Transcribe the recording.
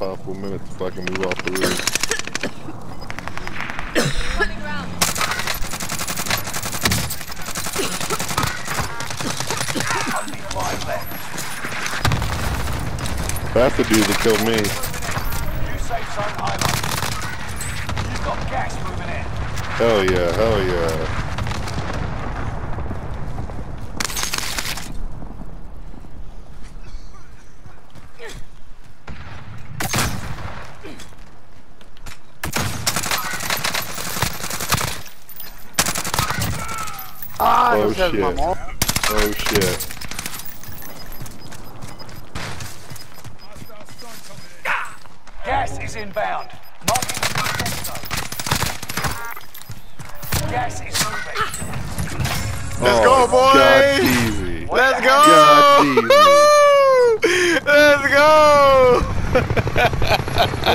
possible minutes if I can move off the roof. Running around. Only 5 left. That's the dude that killed me. New safe zone highlighted. You've got gas moving in. Hell yeah, hell yeah. Oh shit. Oh shit. Gas is inbound. Not in the safe zone. Gas is moving. Let's go, boy! God, easy. Let's go! God, easy. Let's go!